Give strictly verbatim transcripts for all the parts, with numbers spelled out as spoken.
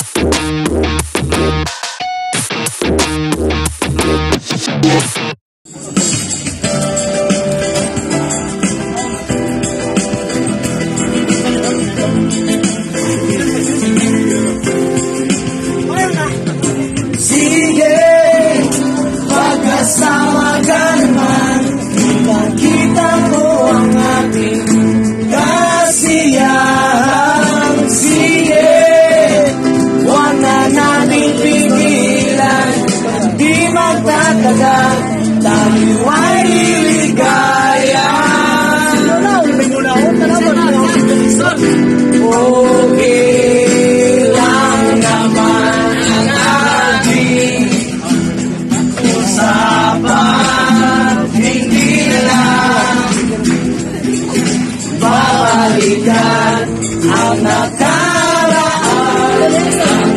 Tayo ay liligaya. Okay lang naman ang ating usapan. Hindi na lang babalikan ang nakaraan. Ang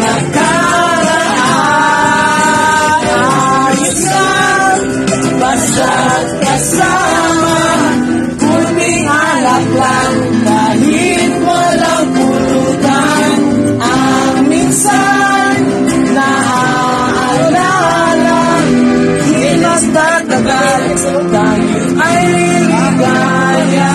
nakaraan ayos lang basta't kasama. Kunting alak lang kahit walang pulutan. Ang minsan naaalala, di basta tagal tayo ay liligaya.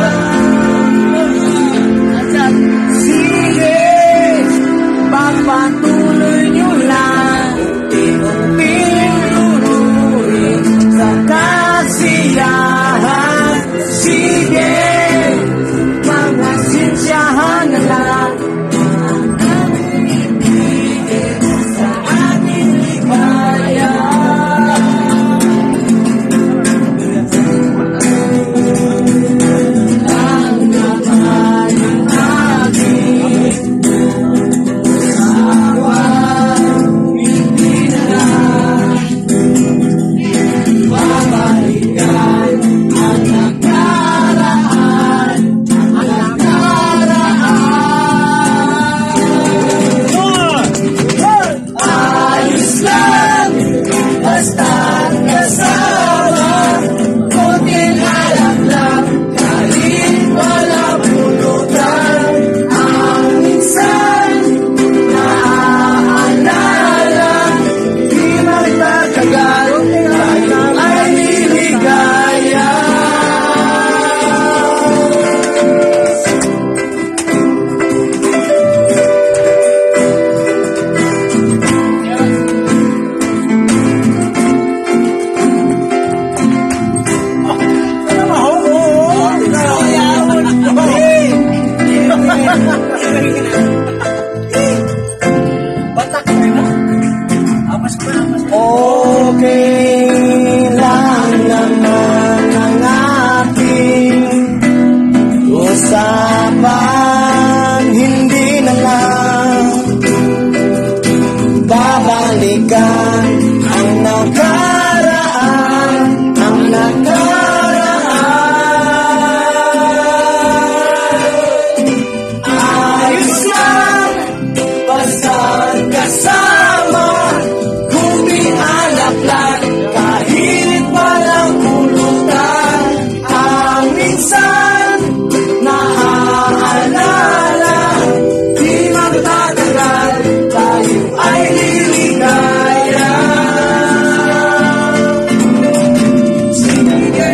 Sige, pagpatuloy nyo lang, unti-unting luruin sa kasiyahan. Sige, mga sinsyahan na lang ang ibigay sa ating ligaya. Ang naman ang ating usawa, hindi na lang babalikan ang nakaraan. Ang nakaraan ayos lang basta't kasama. Kunting alak lang kahit walang pulutan. Ang minsan naaalala, di magtatagal tayo ay liligaya. Okay lang naman ang ating usapan. Hindi na lang babalikan ang nakaraan. Ang nakaraan ayos lang basta't kasama. Kunting alak lang kahit walang pulutan. Ang minsan naaalala, di magtatagal tayo ay liligaya. Sige,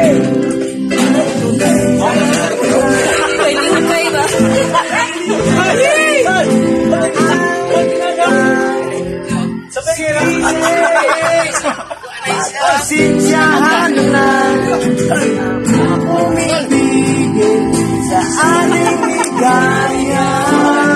pasensyahan na lang ang umibigay sa ating ligaya.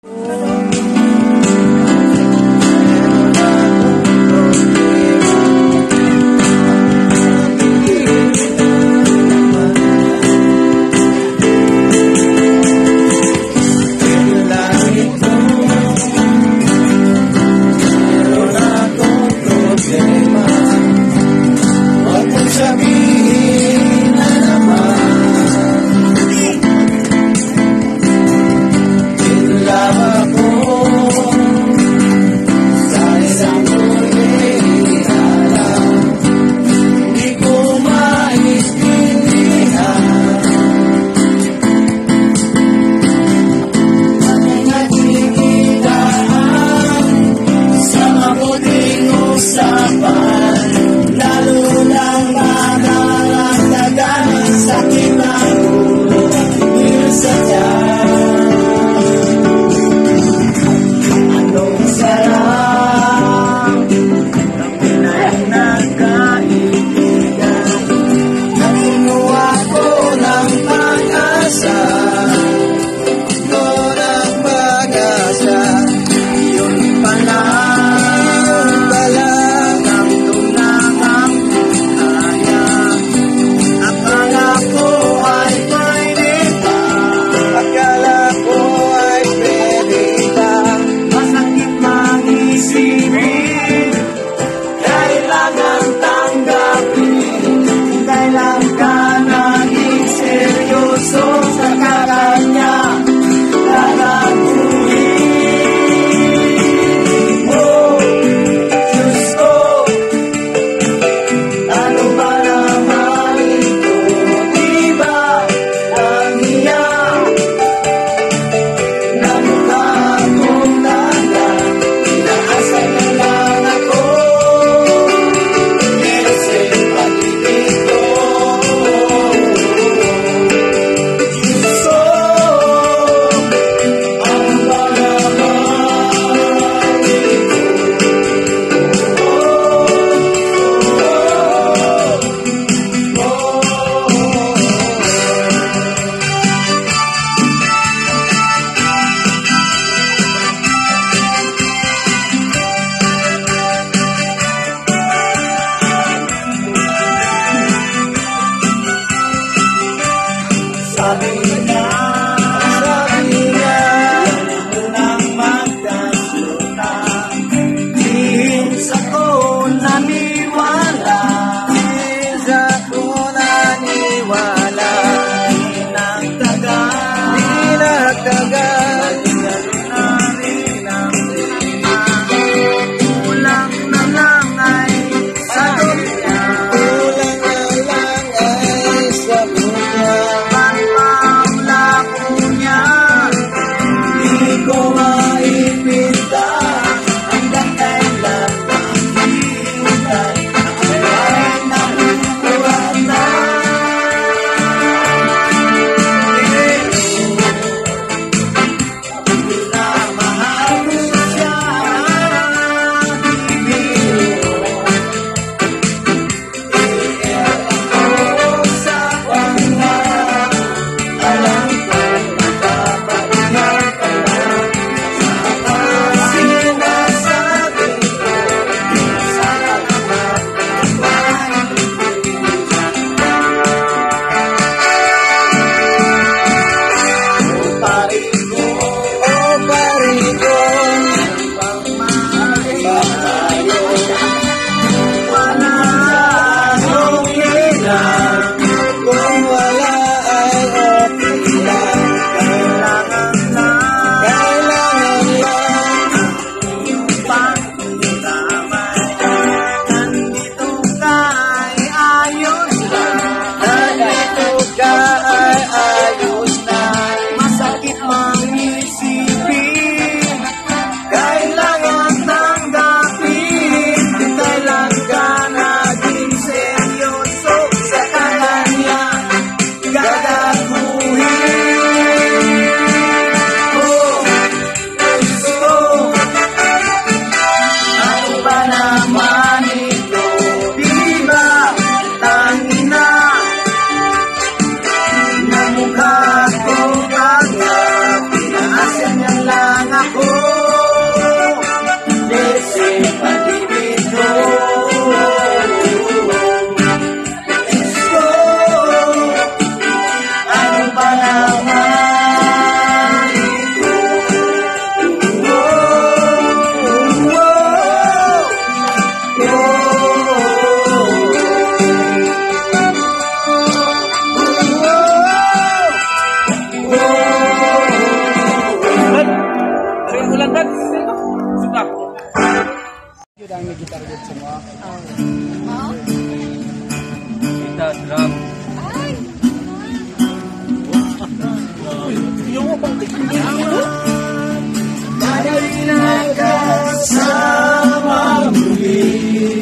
Love Ang may gitar dito sa mga. Oh. Kita drum. Ay! Yung mo pang nakasama muli.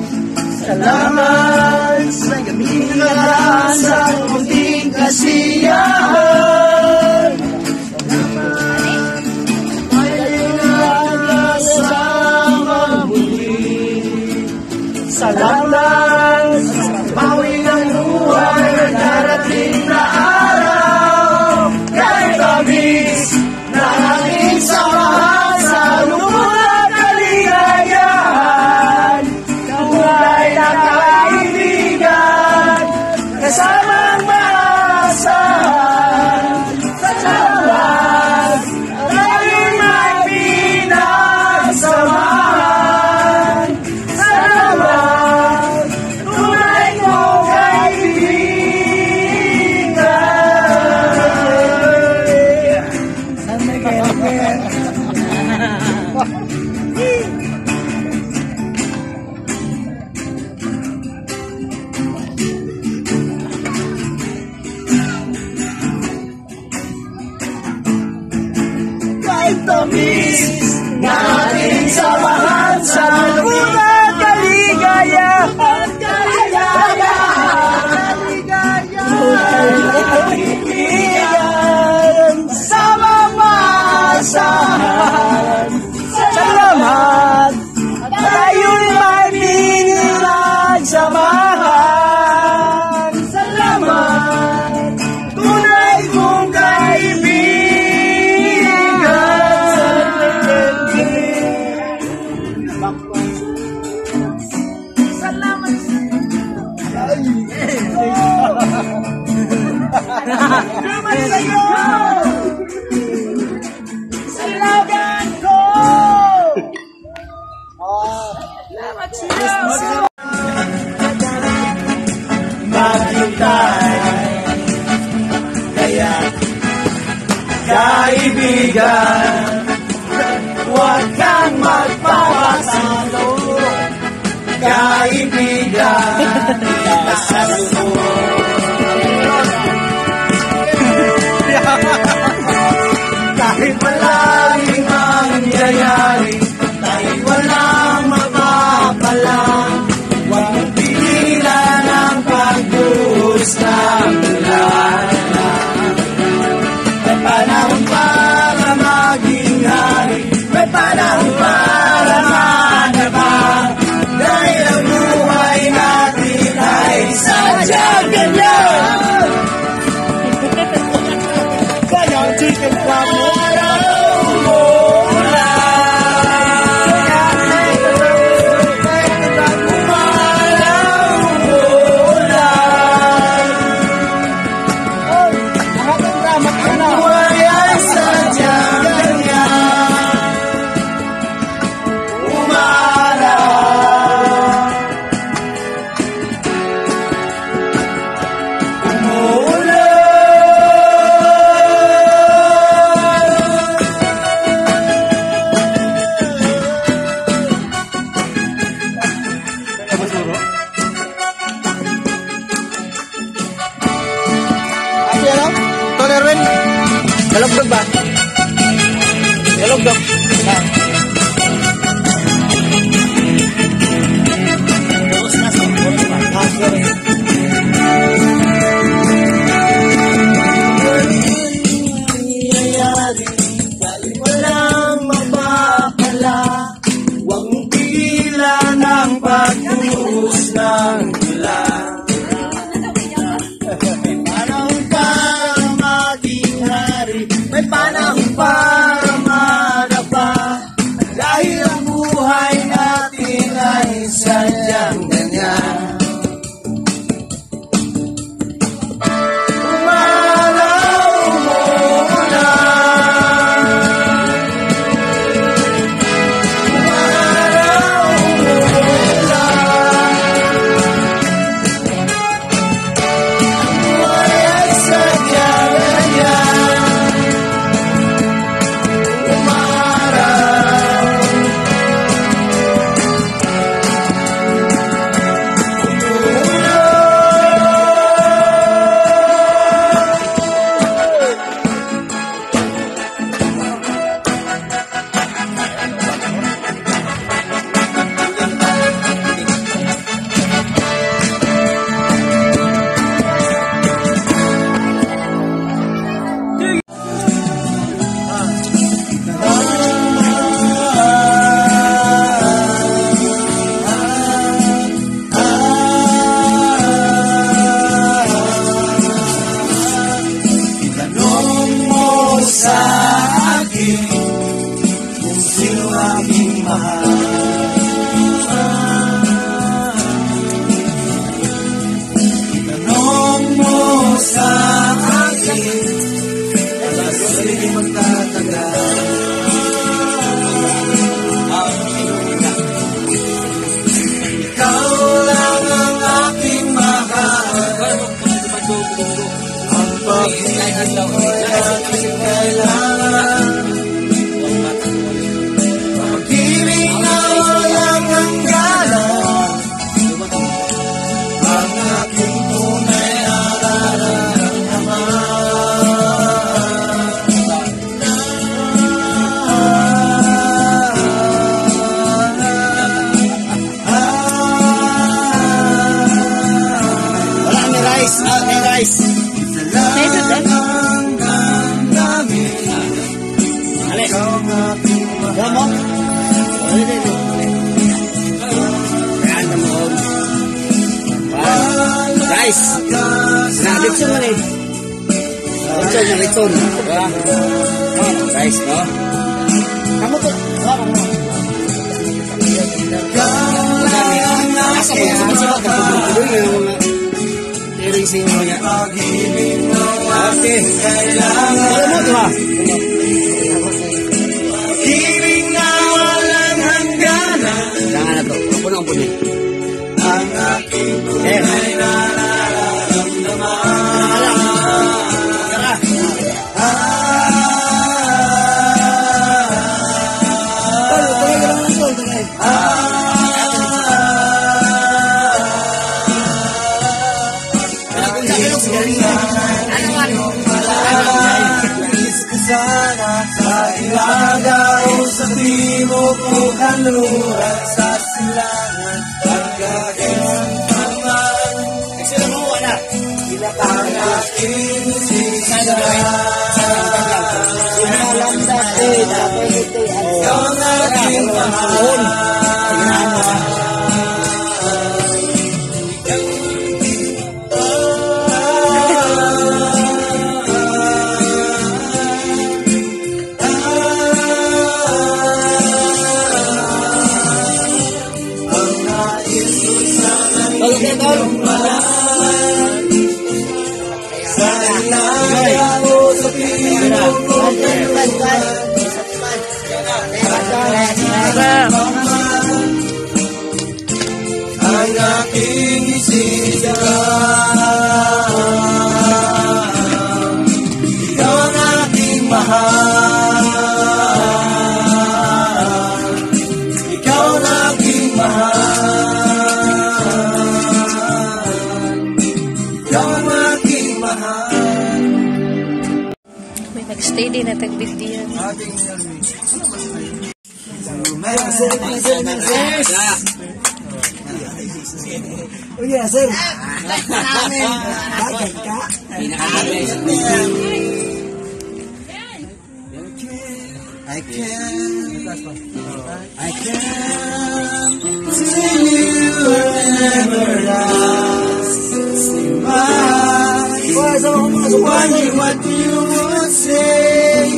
Salamat sa gabing nakaraan sa munting kasiyahan. Salamat sa bawi ng buhay na darating na araw. Kahit abis na aking samahan sa lubos at kaligayahan. Tunay na kaibigan, kasamang maasahan. Salamat at laging may pinagsamahan. Salamat, tunay kong kaibigan. Saan may kaibigan? Kahit tamis na ating samahan sa lubos at kaligayahan. Kaligayahan sa mamasahan. Salamat tayo'y may pinagsamahan. Salamat, tunay kong kaibigan. Salamat. Salamat sa'yo. Salamat ko. Salamat sa'yo. Maghintay, kaya kaibigan, huwag kang magpapasalo. Kaibigan, kasalo. Kahit malaking mangyayari, kahit walang mapapalang, huwag mong pigilan ang pagbuhos ng ulan. May panahon para maging hari, may panahon para manabang, dahil ang buhay natin ay sadyang ganyan. Kanyang chicken crab mo. Galog-dog ba? Galog-dog. Ha. Boros na sa boros pa. Ah, sorry. Nangyayari, dahil walang mapapala, huwag mong pigilan ang pagbuhos ng ulan. May panahon para madapa, dahil ang buhay natin ay sadyang ganyan. Umaraw, umuulan. Umaraw, umuulan. Ang buhay ay sadyang ganyan. guys. Nah, dito man eh. Dito yung return. Diba? Oh, guys, no? Kamu to. Asa mo yung sumasabag ka pag-tuloy yung mga i-racing mo niya. Okay. Alam mo ito ha? Pag-ibig na walang hangganan. Jangan na to. Ako na ang puli. Ang aking tunay na nararamdaman. Sana sa ilaga o sa timog o kanluran sa silangan pagkain naman. Sila mo, wala. Ang aking sisigaw. Alam dati, dapat ito yan. Ikaw ang aking mahal. Ang aking isisigaw. Ikaw ang aking mahal. Ikaw ang aking mahal. Ikaw ang aking mahal. May nag-stay din na tagbigdiyan. Oh yeah, sir. Namin. Bagay ka. I can, I can tell you never last. Why, what do you would say?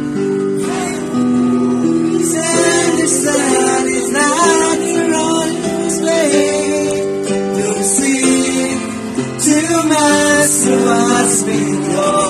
Said the sun is not your own slave. To see, to master what's been lost.